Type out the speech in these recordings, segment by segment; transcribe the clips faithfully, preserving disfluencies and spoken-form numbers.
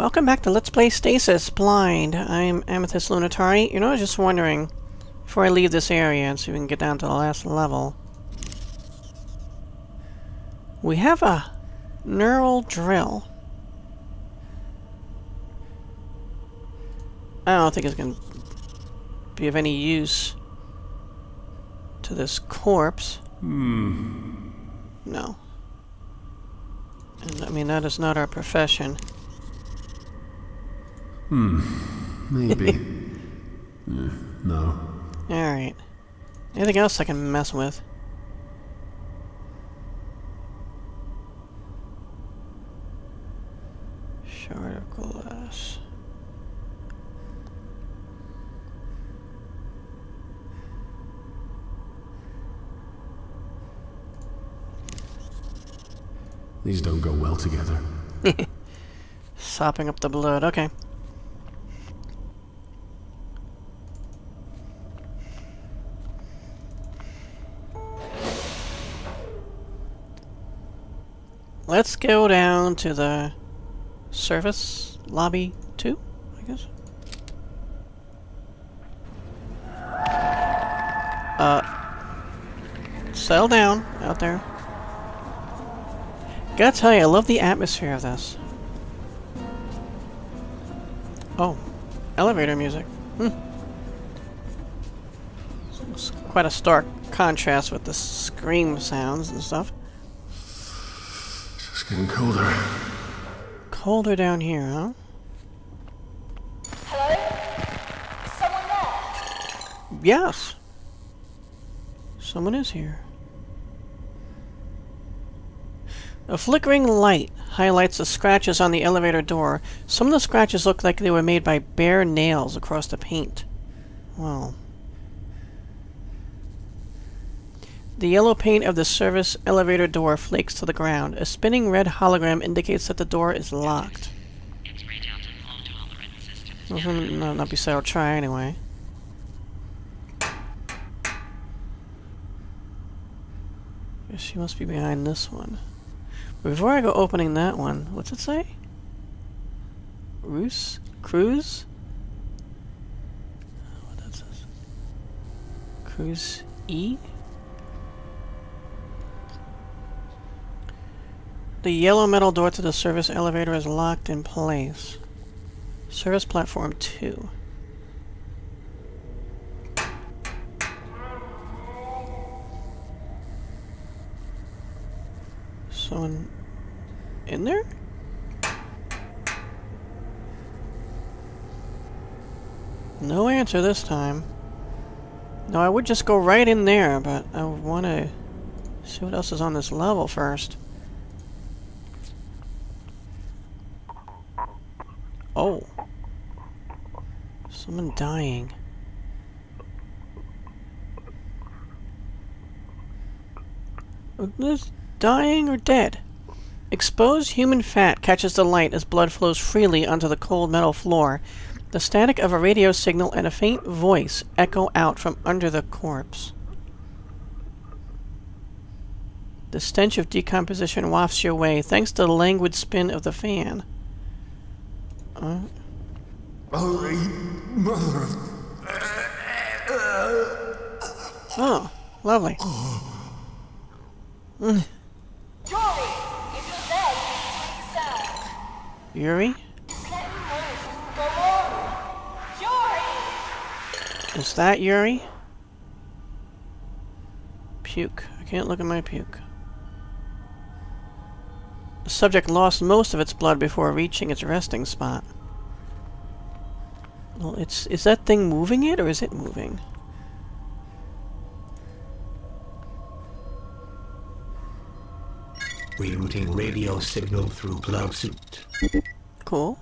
Welcome back to Let's Play Stasis Blind. I'm Amethyst Lunatari. You know, I was just wondering, before I leave this area and see if we can get down to the last level, we have a neural drill. I don't think it's going to be of any use to this corpse. Hmm. No. And, I mean, that is not our profession. Hmm. Maybe. uh, no. Alright. Anything else I can mess with? Shard of glass. These don't go well together. Sopping up the blood, okay. Let's go down to the service lobby two, I guess. Uh, settle down out there. Gotta tell you, I love the atmosphere of this. Oh, elevator music. Hmm. It's quite a stark contrast with the scream sounds and stuff. It's getting colder. Colder down here, huh? Hello? Is someone there? Yes. Someone is here. A flickering light highlights the scratches on the elevator door. Some of the scratches look like they were made by bare nails across the paint. Wow. The yellow paint of the service elevator door flakes to the ground. A spinning red hologram indicates that the door is locked. Mm-hmm. No, not be so. I'll try anyway. Guess she must be behind this one. But before I go opening that one, what's it say? Roos? Cruise? What that says? Cruise E? The yellow metal door to the service elevator is locked in place. Service platform two. Someone in there? No answer this time. No, I would just go right in there, but I want to see what else is on this level first. Oh. Someone dying. This dying or dead? Exposed human fat catches the light as blood flows freely onto the cold metal floor. The static of a radio signal and a faint voice echo out from under the corpse. The stench of decomposition wafts your way thanks to the languid spin of the fan. Uh. Holy mother. Oh, lovely. Mm. Yuri! If you're there, you need to make a sound. Yuri? Just let me move. Go on. Yuri! Is that Yuri? Puke. I can't look at my puke. The subject lost most of its blood before reaching its resting spot. Well, it's... is that thing moving it, or is it moving? Rerouting radio signal through blood suit. Cool.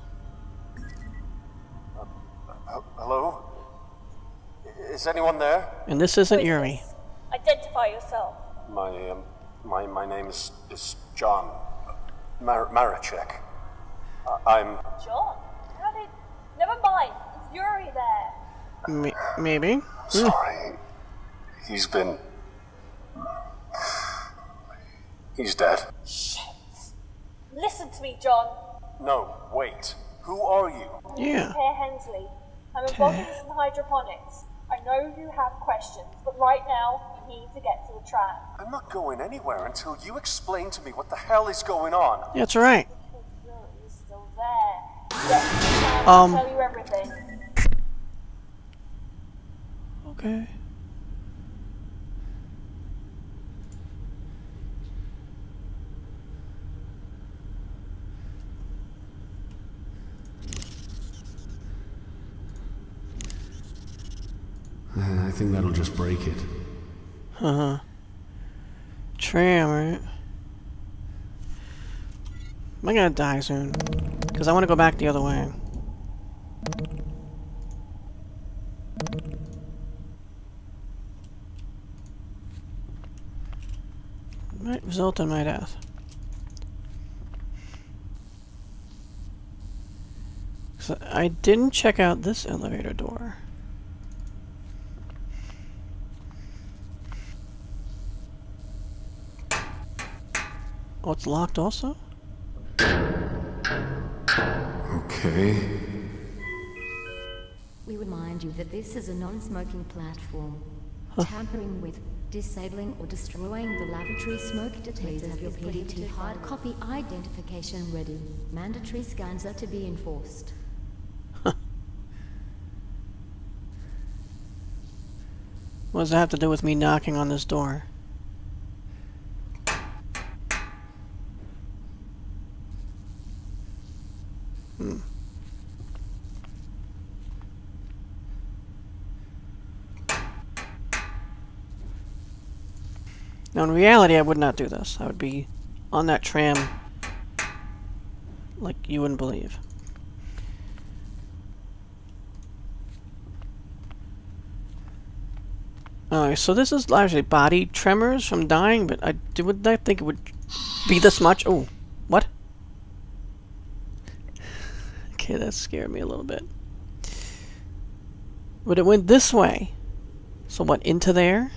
Uh, hello? Is anyone there? And this isn't Who is Yuri. this? Identify yourself. My, um, my, my name is, is John. Mar Maracek. Uh, I'm... John? How did... Never mind. It's Yuri there. M maybe? Sorry. He's been... He's dead. Shit. Listen to me, John. No, wait. Who are you? Yeah. Here, Hensley. I'm involved in some hydroponics. I know you have questions, but right now, you need to get to the tram. I'm not going anywhere until you explain to me what the hell is going on. Yeah, that's right. You're still there. Get to the tram, Um. I'll tell you everything. Okay. Uh, I think that'll just break it. Uh-huh. Tram, right? Am I gonna die soon? Because I want to go back the other way. Might result in my death. So I didn't check out this elevator door. Oh, it's locked also? Okay. We remind you that this is a non-smoking platform. Huh. Tampering with, disabling or destroying the lavatory smoke detectors of your P D T hard copy identification ready. Mandatory scans are to be enforced. What does that have to do with me knocking on this door? Hmm. Now, in reality, I would not do this. I would be on that tram like you wouldn't believe. Alright, so this is largely body tremors from dying, but I d- would not think it would be this much. Oh, what? Okay, that scared me a little bit. But it went this way. So what, into there?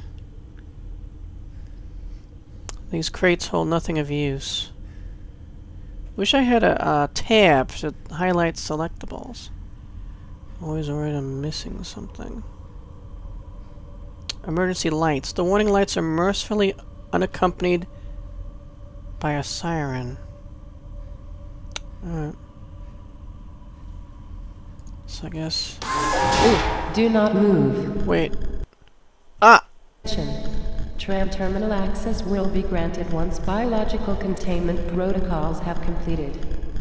These crates hold nothing of use. Wish I had a, a tab to highlight selectables. Always worried I'm missing something. Emergency lights. The warning lights are mercifully unaccompanied by a siren. Alright. So I guess... Do not move. Wait. Ah! Tram terminal access will be granted once biological containment protocols have completed.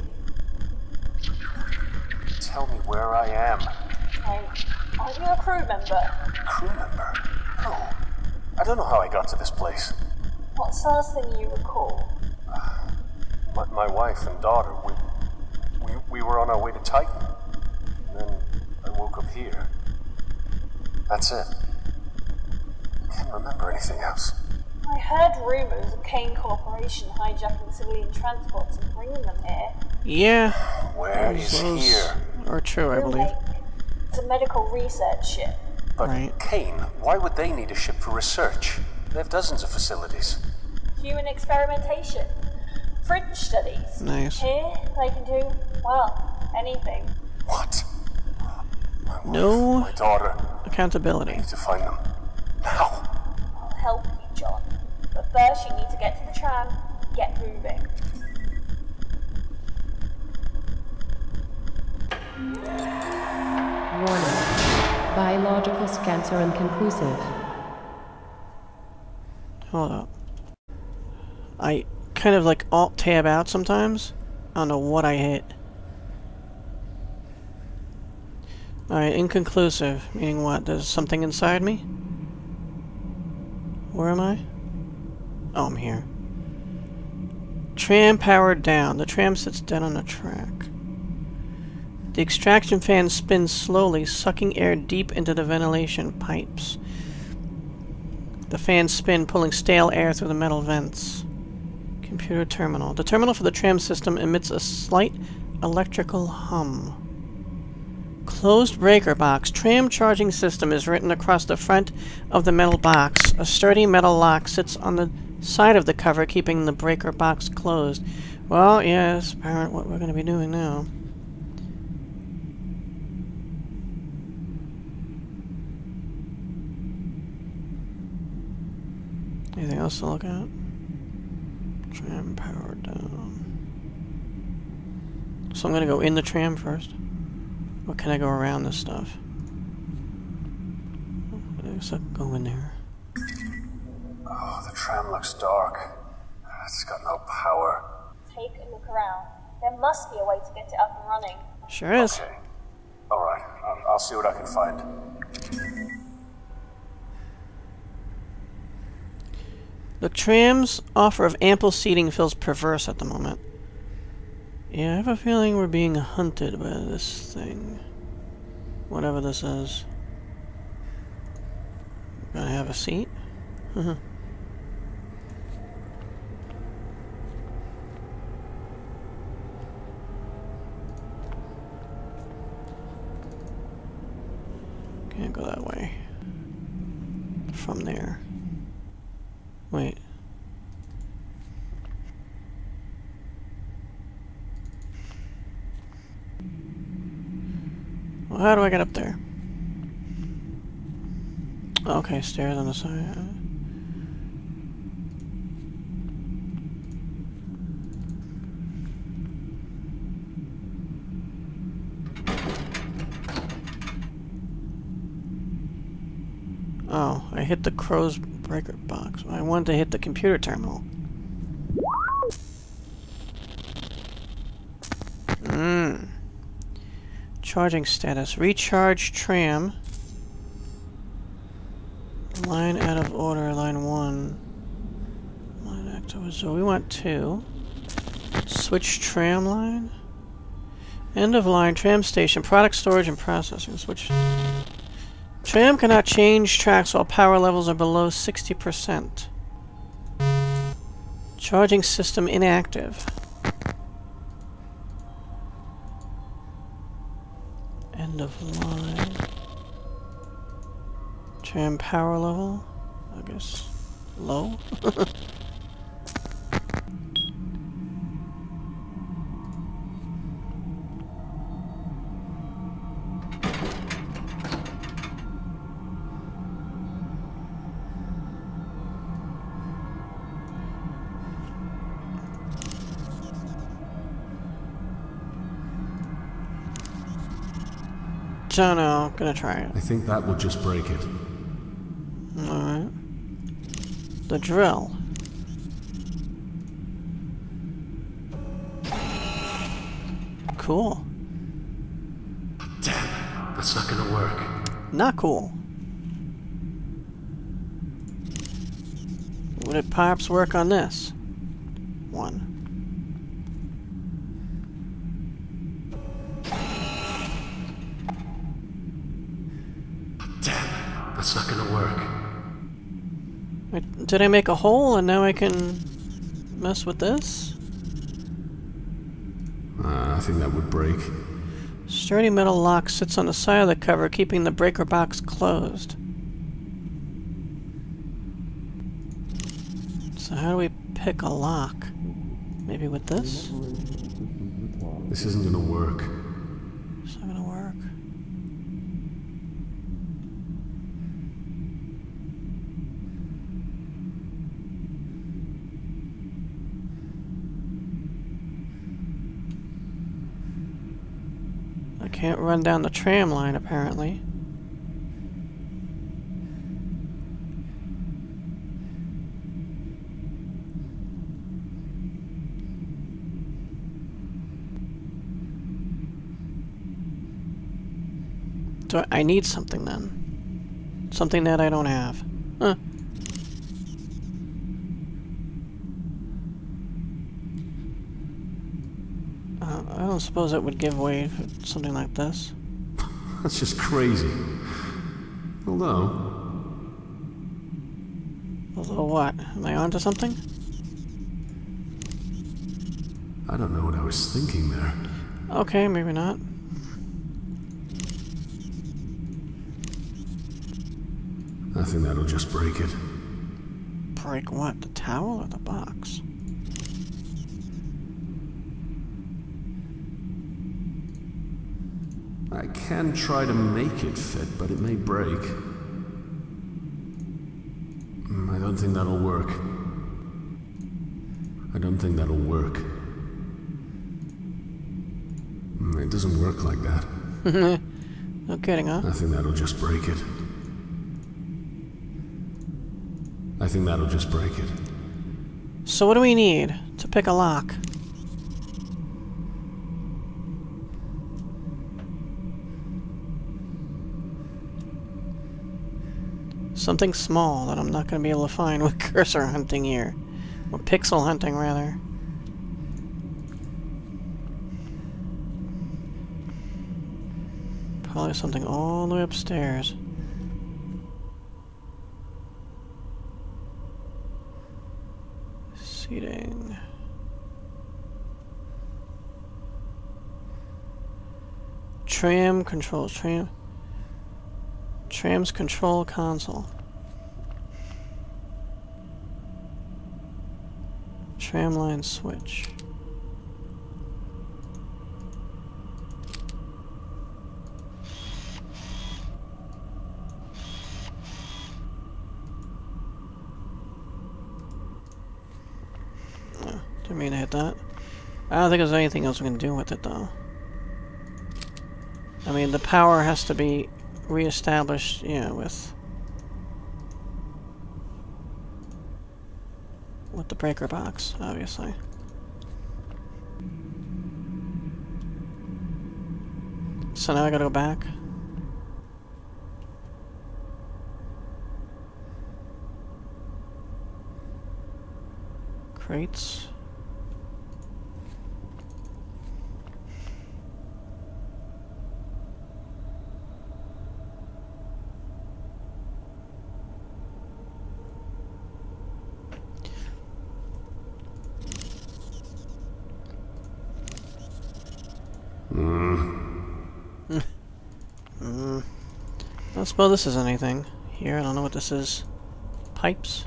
Tell me where I am. Hey, are you a crew member? Crew member? No. I don't know how I got to this place. What's the last thing you recall? My, my wife and daughter, we, we, we were on our way to Titan. And then I woke up here. That's it. I can't remember anything else. I heard rumors of Kane Corporation hijacking civilian transports and bringing them here. Yeah. Where is Those here? are true, I believe. Groomlake. It's a medical research ship. But Right. Kane, why would they need a ship for research? They have dozens of facilities. Human experimentation. Fringe studies. Nice. Here, they can do, well, anything. What? My wife, No my daughter. accountability. I need to find them. Now. I'll help you, John. But first, you need to get to the tram. Get moving. Warning. Biological scans are inconclusive. Hold up. I kind of like alt-tab out sometimes. I don't know what I hit. Alright, inconclusive. Meaning what? There's something inside me? Where am I? Oh, I'm here. Tram powered down. The tram sits dead on the track. The extraction fan spins slowly, sucking air deep into the ventilation pipes. The fans spin, pulling stale air through the metal vents. Computer terminal. The terminal for the tram system emits a slight electrical hum. Closed breaker box. Tram charging system is written across the front of the metal box. A sturdy metal lock sits on the side of the cover, keeping the breaker box closed. Well, yes, apparent what we're going to be doing now. Anything else to look at? Tram power down. So I'm gonna go in the tram first. Or can I go around this stuff? I guess I'll go in there. Oh, the tram looks dark. It's got no power. Take a look around. There must be a way to get it up and running. Sure is. Okay. Alright, I'll, I'll see what I can find. The tram's offer of ample seating feels perverse at the moment. Yeah, I have a feeling we're being hunted by this thing. Whatever this is. Gonna have a seat? Can't go that way. From there. Wait. Well, how do I get up there? Okay, stairs on the side. Oh, I hit the crow's breaker box. I wanted to hit the computer terminal. Mmm. Charging status. Recharge tram. Line out of order, line one. Line active. So we want two. Switch tram line. End of line, tram station, product storage and processing. Switch. Tram cannot change tracks while power levels are below sixty percent. Charging system inactive. End of line. Tram power level, I guess, low. So no, I'm gonna try it. I think that will just break it. Alright. The drill. Cool. Damn, that's not gonna work. Not cool. Would it perhaps work on this? One. Damn, that's not gonna work. Wait, did I make a hole and now I can mess with this? Uh, I think that would break. Sturdy metal lock sits on the side of the cover, keeping the breaker box closed. So how do we pick a lock? Maybe with this? This isn't gonna work. It's not gonna work. I can't run down the tram line, apparently. So I need something then. Something that I don't have. Huh. Uh, I don't suppose it would give way for something like this. That's just crazy. Although... Although what? Am I onto something? I don't know what I was thinking there. Okay, maybe not. I think that'll just break it. Break what? The towel or the box? I can try to make it fit, but it may break. I don't think that'll work. I don't think that'll work. It doesn't work like that. No kidding, huh? I think that'll just break it. I think that'll just break it. So what do we need to pick a lock? Something small that I'm not going to be able to find with cursor hunting here. Or pixel hunting, rather. Probably something all the way upstairs. Seating. Tram controls. Tram. Tram's control console. Tramline switch. Oh, didn't mean to hit that. I don't think there's anything else we can do with it, though. I mean, the power has to be re-established, yeah, with with the breaker box, obviously. So now I gotta go back. Crates. Mm. I don't suppose this is anything here. I don't know what this is. Pipes?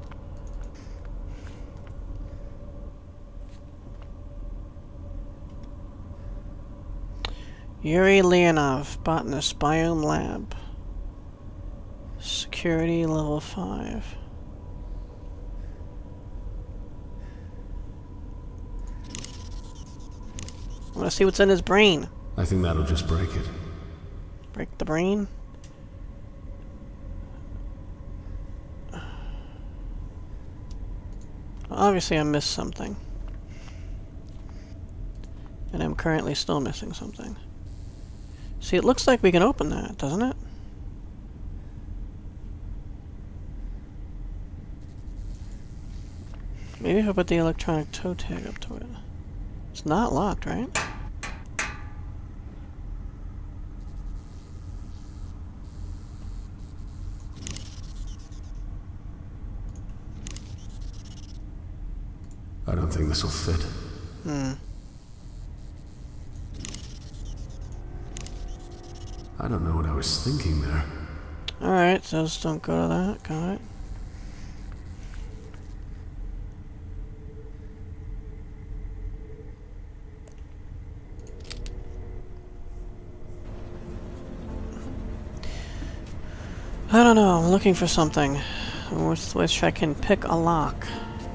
Yuri Leonov, botanist, biome lab. Security level five. I want to see what's in his brain. I think that'll just break it. Break the brain? Obviously I missed something. And I'm currently still missing something. See, it looks like we can open that, doesn't it? Maybe if I put the electronic toe tag up to it. It's not locked, right? I don't think this will fit. Hmm. I don't know what I was thinking there. Alright, so just don't go to that. Got it. I don't know, I'm looking for something. With which I can pick a lock.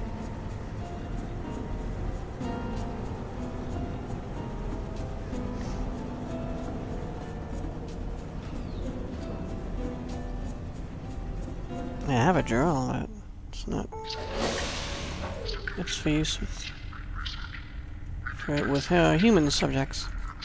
I have a drill, but it's not. It's for use with, for, with uh, human subjects.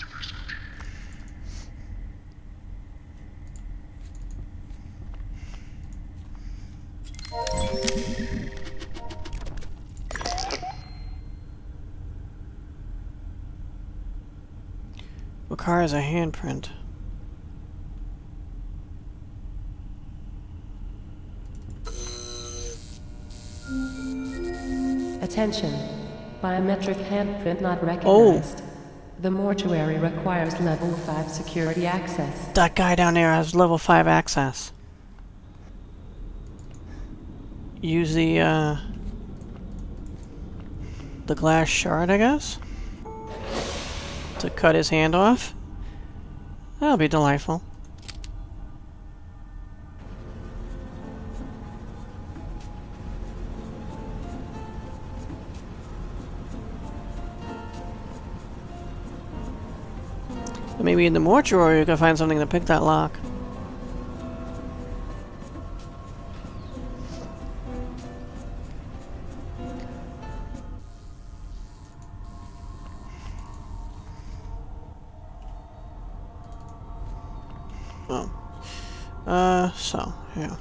Requires a handprint. Attention. Biometric handprint not recognized. Oh. The mortuary requires level five security access. That guy down there has level five access. Use the, uh... the glass shard, I guess? To cut his hand off? That'll be delightful. Maybe in the mortuary you can find something to pick that lock. Oh. Uh, so, yeah.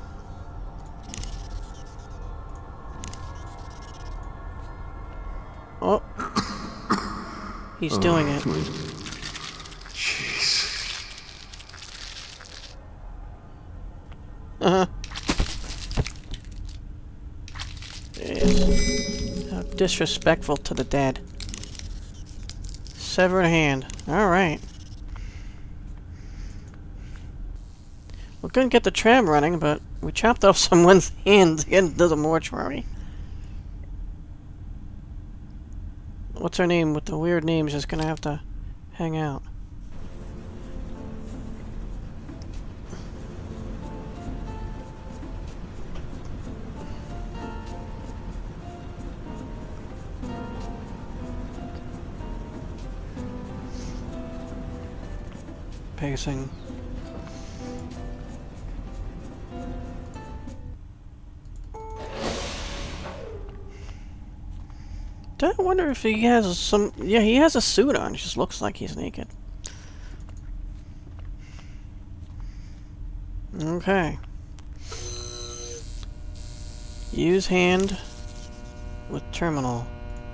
Oh. He's Oh, doing it. Jeez. Uh-huh. Yes. How disrespectful to the dead. Sever a hand. Alright. We couldn't get the tram running, but we chopped off someone's hand to get into the mortuary. What's her name with the weird name? She's gonna have to hang out. Pacing. I wonder if he has some... Yeah, he has a suit on. It just looks like he's naked. Okay. Use hand with terminal.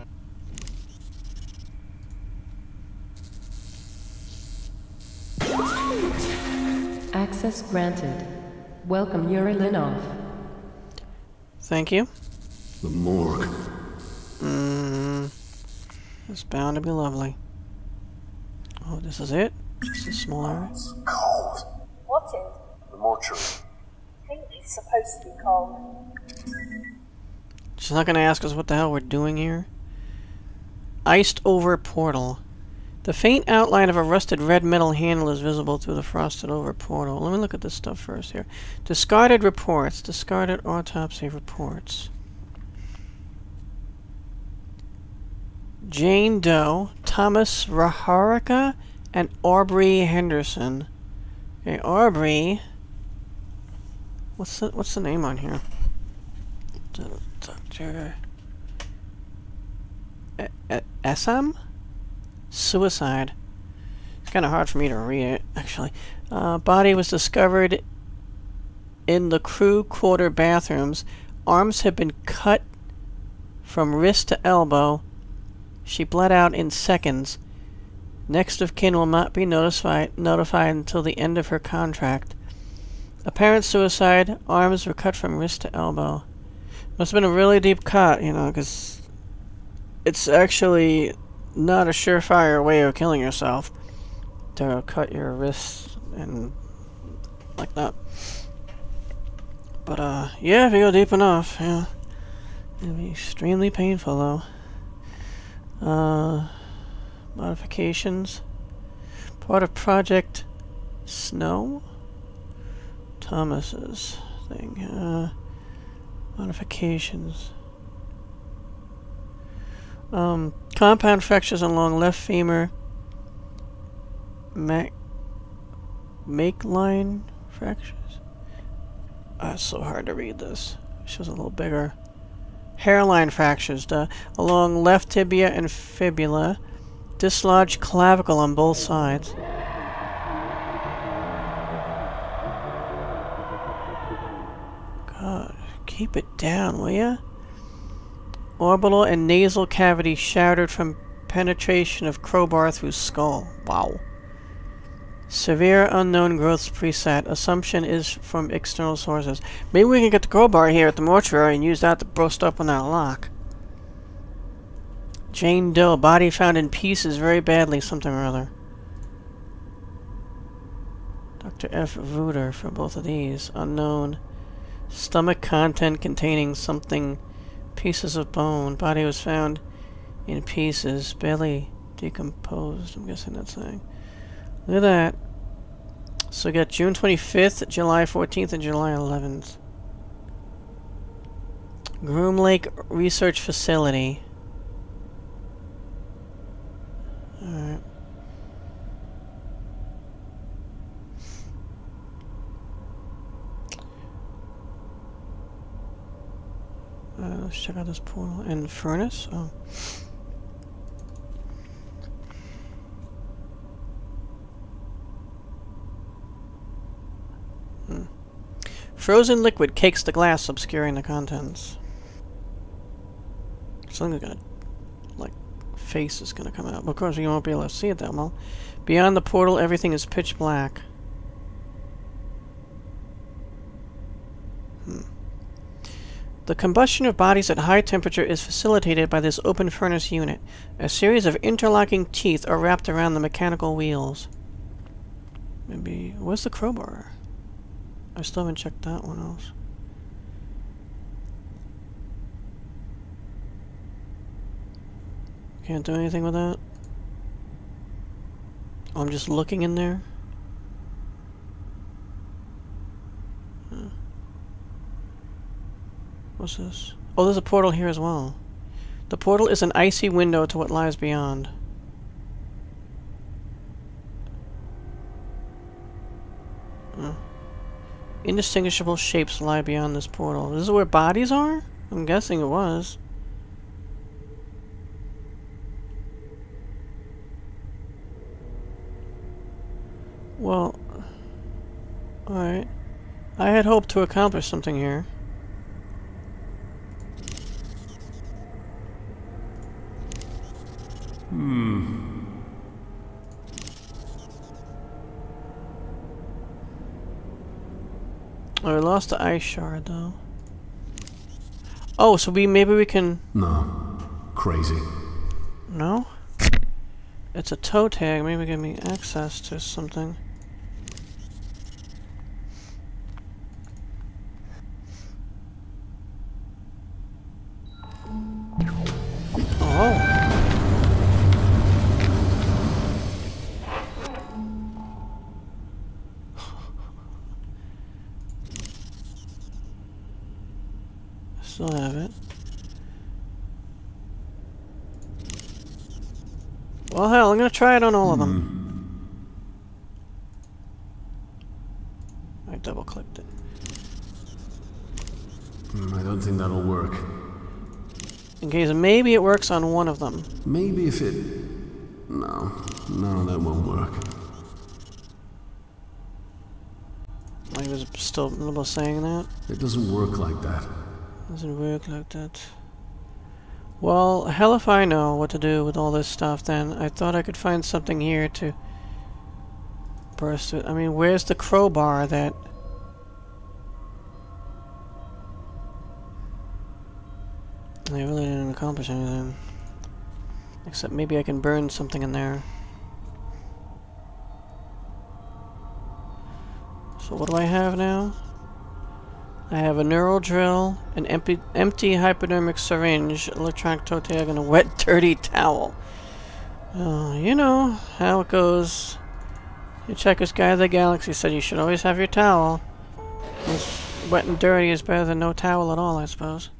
Access granted. Welcome, Yuri Linov. Thank you. The morgue. Mmm. It's bound to be lovely. Oh, this is it? This is small area? It's cold. What is? The mortuary. I think it's supposed to be cold. She's not gonna ask us what the hell we're doing here. Iced over portal. The faint outline of a rusted red metal handle is visible through the frosted over portal. Let me look at this stuff first here. Discarded reports. Discarded autopsy reports. Jane Doe, Thomas Raharika, and Aubrey Henderson. Okay, Aubrey. What's the what's the name on here? Doctor Essam? Suicide. It's kind of hard for me to read it, actually. Uh, body was discovered in the crew quarter bathrooms. Arms have been cut from wrist to elbow. She bled out in seconds. Next of kin will not be notified notified until the end of her contract. Apparent suicide. Arms were cut from wrist to elbow. Must have been a really deep cut, you know, because it's actually not a surefire way of killing yourself to cut your wrists and like that. But, uh, yeah, if you go deep enough, yeah. It'll be extremely painful, though. Uh, modifications. Part of Project Snow? Thomas's thing. Uh, modifications. Um, compound fractures along left femur. Mac... Make line fractures? Ah, it's so hard to read this. It's just a little bigger. Hairline fractures duh, along left tibia and fibula. Dislodged clavicle on both sides. God, keep it down, will ya? Orbital and nasal cavity shattered from penetration of crowbar through skull. Wow. Severe unknown growths preset. Assumption is from external sources. Maybe we can get the crowbar here at the mortuary and use that to burst open that lock. Jane Doe. Body found in pieces very badly. Something or other. Doctor F. Vuder for both of these. Unknown. Stomach content containing something. Pieces of bone. Body was found in pieces. Barely decomposed. I'm guessing that's saying. Look at that. So we got June twenty-fifth, July fourteenth, and July eleventh. Groomlake Research Facility. Alright. Let's check out this portal. And furnace? Oh. Hmm. Frozen liquid cakes the glass, obscuring the contents. Something's gonna, like, face is gonna come out. But of course, you won't be able to see it that well. Beyond the portal, everything is pitch black. Hmm. The combustion of bodies at high temperature is facilitated by this open furnace unit. A series of interlocking teeth are wrapped around the mechanical wheels. Maybe... where's the crowbar? I still haven't checked that one else. Can't do anything with that? Oh, I'm just looking in there? Huh. What's this? Oh, there's a portal here as well. The portal is an icy window to what lies beyond. Huh. Indistinguishable shapes lie beyond this portal. This is where bodies are? I'm guessing it was. Well, alright. I had hoped to accomplish something here. Hmm. Oh, we lost the ice shard, though. Oh, so we maybe we can... No. Crazy. No? It's a toe tag. Maybe give me access to something. Oh. Still have it. Well, hell, I'm gonna try it on all of them. I double clicked it. Mm, I don't think that'll work. In case maybe it works on one of them. Maybe if it... No. No, that won't work. I was still in the middle of saying that. It doesn't work like that. Doesn't work like that. Well, hell if I know what to do with all this stuff then. I thought I could find something here to burst it. I mean, where's the crowbar that... I really didn't accomplish anything. Except maybe I can burn something in there. So what do I have now? I have a neural drill, an empty, empty hypodermic syringe, electronic toe tag, and a wet, dirty towel. Uh, you know how it goes. Hitchhiker's Guide to the Galaxy said you should always have your towel. Wet and dirty is better than no towel at all, I suppose.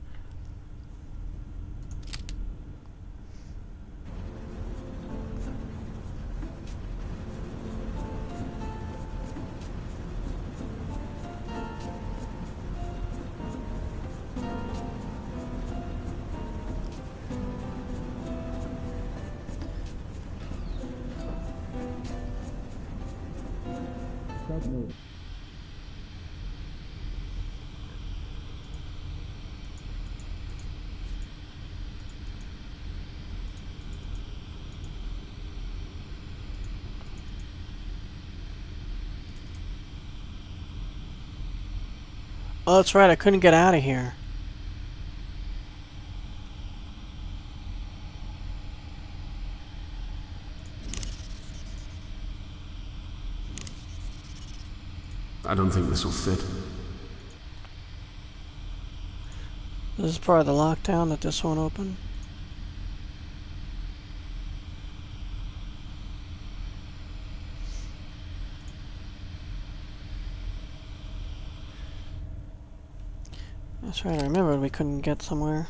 Oh, that's right, I couldn't get out of here. I don't think this will fit. This is part of the lockdown that this won't open. That's right, I remembered we couldn't get somewhere.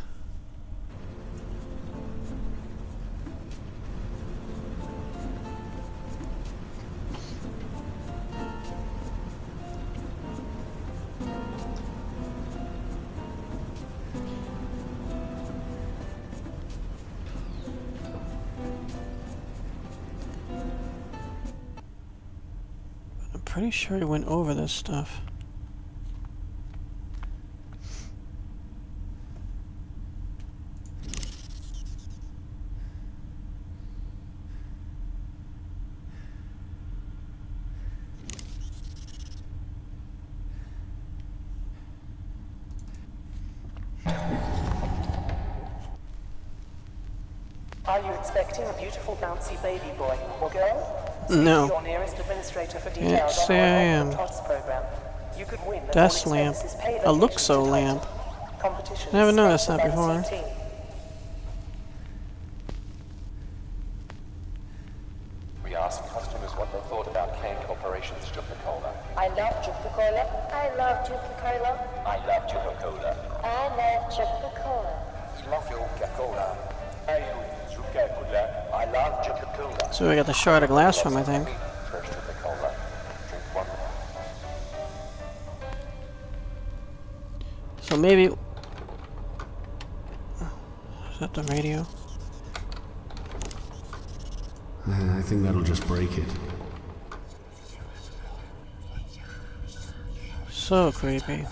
pretty sure he went over this stuff. Are you expecting a beautiful bouncy baby boy or girl? No. Your nearest administrator for Can't details on say I our am. Tots program. You could win the Desk all lamp. expenses paid A vacation Luxo to lamp. Titan. Competitions Never noticed that sponsored by the before. C T. We asked customers what they thought about Kane Corporation's Jupicola. I love Jupicola. I love Jupicola. I love Jupicola. I love Jupicola. I love your Coca-Cola. I love Jupicola. I love Jupicola. So we got the shard of glass from, I think. Fresh Jupicola. Drink one. So maybe... Is that the radio? I think that'll just break it. So creepy.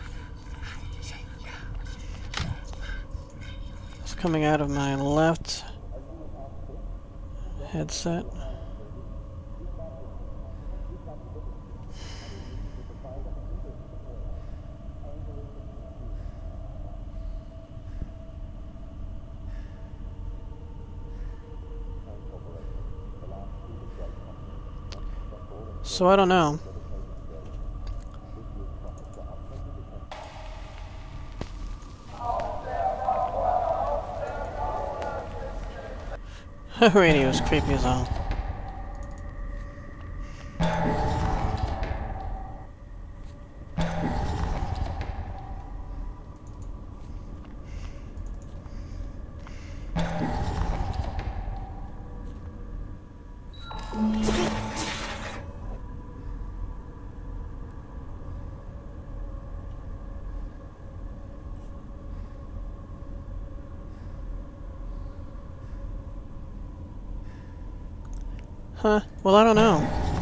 It's coming out of my left headset. So I don't know. The radio is creepy as hell. Huh? Well, I don't know.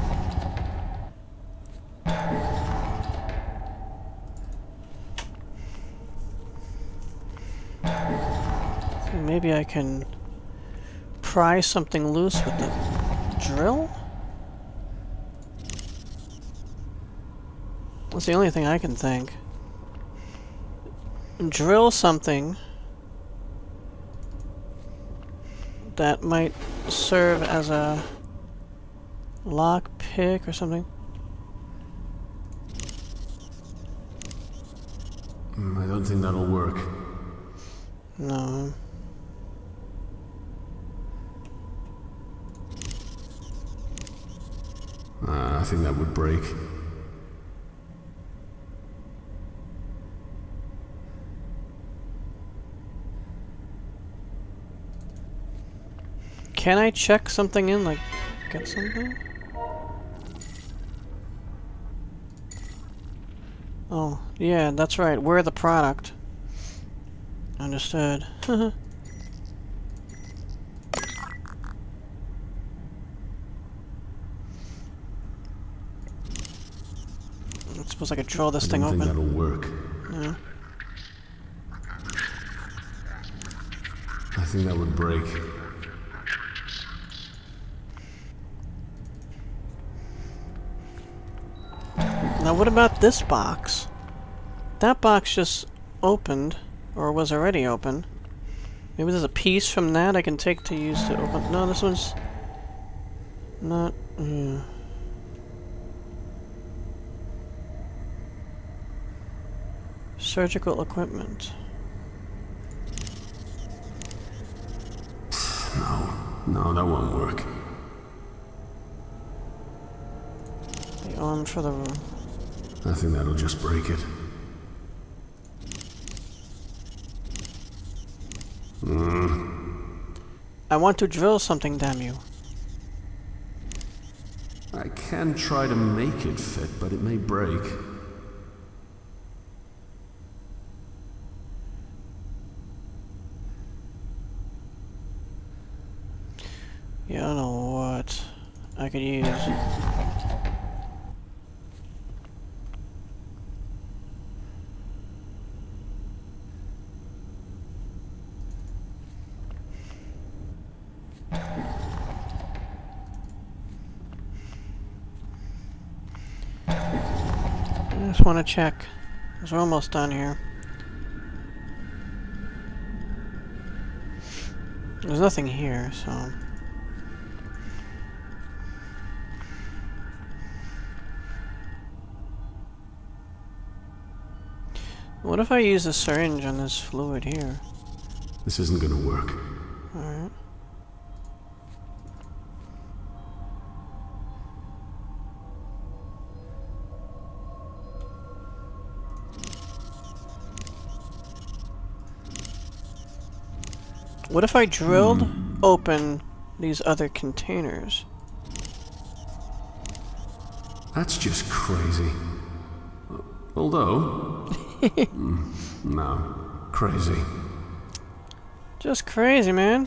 So maybe I can pry something loose with the drill? That's the only thing I can think. Drill something that might serve as a lock pick or something. Mm, I don't think that'll work. No. Uh, I think that would break. Can I check something in, like, get something? Oh, yeah, that's right. We're the product. Understood. I suppose I could draw this I thing don't open. think that'll work. Yeah. I think that would break. Now what about this box? That box just opened, or was already open. Maybe there's a piece from that I can take to use to open... No, this one's... not... Yeah. Surgical equipment. No, no, that won't work. The arm for the room. I think that'll just break it. Mm. I want to drill something, damn you. I can try to make it fit, but it may break. Yeah, I don't know what I could use. just want to check, because we're almost done here. There's nothing here, so... What if I use a syringe on this fluid here? This isn't gonna work. Alright. What if I drilled hmm. open these other containers? That's just crazy. Although... mm, no. Crazy. Just crazy, man.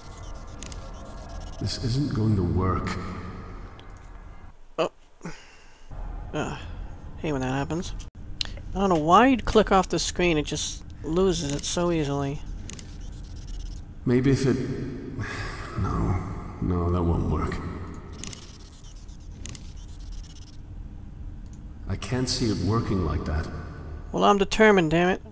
This isn't going to work. Oh. Ugh. Hate when that happens. I don't know why you'd click off the screen, it just loses it so easily. Maybe if it... No. No, that won't work. I can't see it working like that. Well, I'm determined, damn it.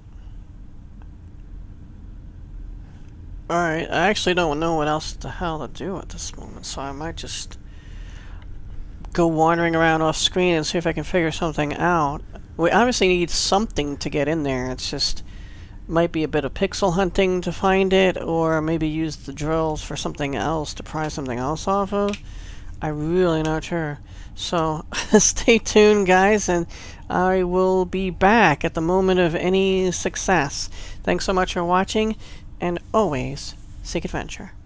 Alright, I actually don't know what else the hell to do at this moment, so I might just go wandering around off screen and see if I can figure something out. We obviously need something to get in there, it's just... might be a bit of pixel hunting to find it, or maybe use the drills for something else to pry something else off of. I'm really not sure. So, stay tuned, guys, and I will be back at the moment of any success. Thanks so much for watching, and always seek adventure.